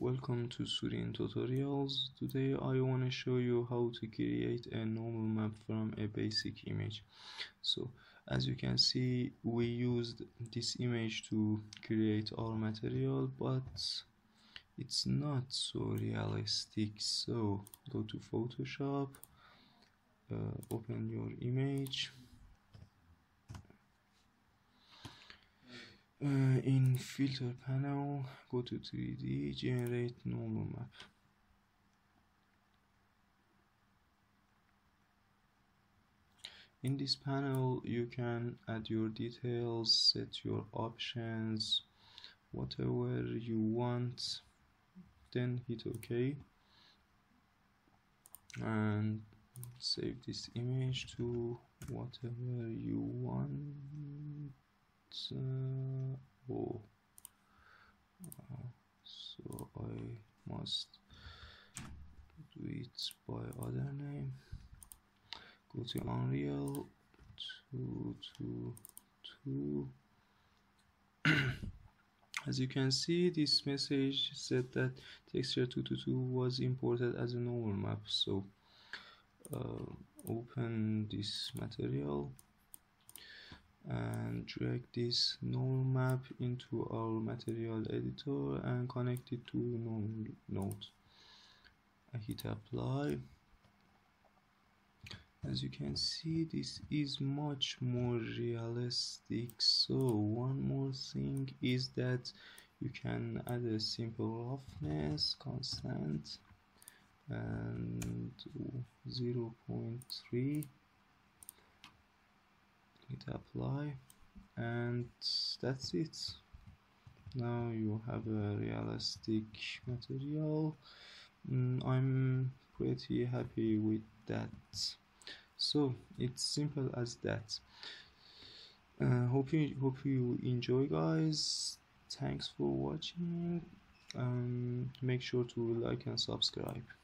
Welcome to Surin Tutorials. Today I want to show you how to create a normal map from a basic image. So as you can see, we used this image to create our material, but it's not so realistic. So go to Photoshop, open your image. In filter panel, go to 3D, generate normal map. In this panel you can add your details, set your options, whatever you want, then hit OK and save this image to whatever you want. So I must do it by other name. Go to Unreal 222. As you can see, this message said that texture 222 was imported as a normal map. So open this material and drag this normal map into our material editor and connect it to normal node. I hit apply. As you can see, this is much more realistic. So one more thing is that you can add a simple roughness constant and 0.3. hit apply and that's it. Now you have a realistic material. I'm pretty happy with that. So it's simple as that. Hope you enjoy, guys. Thanks for watching. Make sure to like and subscribe.